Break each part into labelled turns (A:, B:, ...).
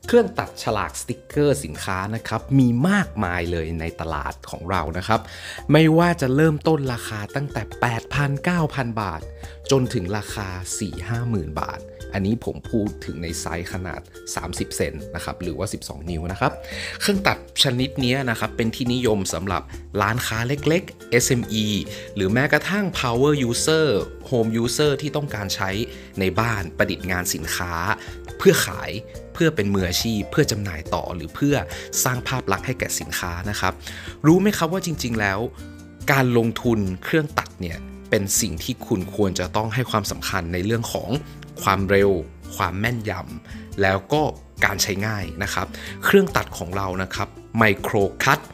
A: เครื่องตัดฉลากสติกเกอร์สินค้านะครับมีมากมายเลยในตลาดของเรานะครับไม่ว่าจะเริ่มต้นราคาตั้งแต่ 8,000 9,000 บาทจนถึงราคา 4-5 หมื่นบาทอันนี้ผมพูดถึงในไซส์ขนาด30 เซนนะครับหรือว่า12 นิ้วนะครับเครื่องตัดชนิดนี้นะครับเป็นที่นิยมสำหรับร้านค้าเล็กๆ SME หรือแม้กระทั่ง Power User Home User ที่ต้องการใช้ในบ้านประดิษฐ์งานสินค้าเพื่อขายเพื่อเป็นมืออาชีพเพื่อจำหน่ายต่อหรือเพื่อสร้างภาพลักษณ์ให้แก่สินค้านะครับรู้ไหมครับว่าจริงๆแล้วการลงทุนเครื่องตัดเนี่ยเป็นสิ่งที่คุณควรจะต้องให้ความสำคัญในเรื่องของความเร็วความแม่นยำแล้วก็การใช้ง่ายนะครับเครื่องตัดของเรานะครับไมโครคัต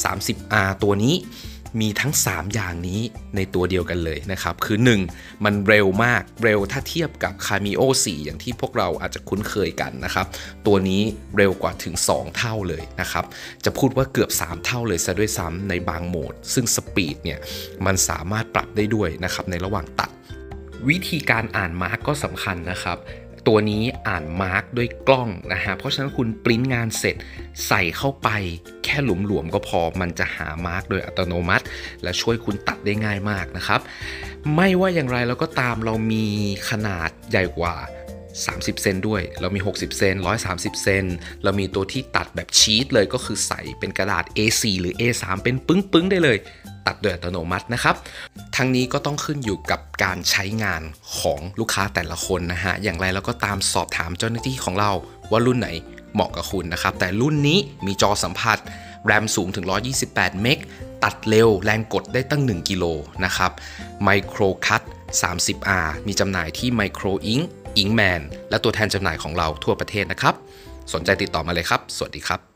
A: 30R ตัวนี้มีทั้ง3อย่างนี้ในตัวเดียวกันเลยนะครับคือ1มันเร็วมากเร็วถ้าเทียบกับ Cameo 4อย่างที่พวกเราอาจจะคุ้นเคยกันนะครับตัวนี้เร็วกว่าถึง2เท่าเลยนะครับจะพูดว่าเกือบ3เท่าเลยซะด้วยซ้ำในบางโหมดซึ่งสปีดเนี่ยมันสามารถปรับได้ด้วยนะครับในระหว่างตัดวิธีการอ่านมาร์กก็สำคัญนะครับตัวนี้อ่านมาร์กด้วยกล้องนะฮะเพราะฉะนั้นคุณปริ้นงานเสร็จใส่เข้าไปแค่หลวมๆก็พอมันจะหามาร์กโดยอัตโนมัติและช่วยคุณตัดได้ง่ายมากนะครับไม่ว่าอย่างไรแล้วก็ตามเรามีขนาดใหญ่กว่า30 เซนด้วยเรามี60 เซน130 เซนเรามีตัวที่ตัดแบบชีทเลยก็คือใส่เป็นกระดาษ A4 หรือ A3 เป็นปึ้งๆได้เลยตัดโดยอัตโนมัตินะครับทั้งนี้ก็ต้องขึ้นอยู่กับการใช้งานของลูกค้าแต่ละคนนะฮะอย่างไรแล้วก็ตามสอบถามเจ้าหน้าที่ของเราว่ารุ่นไหนเหมาะกับคุณนะครับแต่รุ่นนี้มีจอสัมผัสแรมสูงถึง128เมกตัดเร็วแรงกดได้ตั้ง1กิโลนะครับไมโครคัต 30R มีจำหน่ายที่ไมโครอิงค์อิงแมนและตัวแทนจำหน่ายของเราทั่วประเทศนะครับสนใจติดต่อมาเลยครับสวัสดีครับ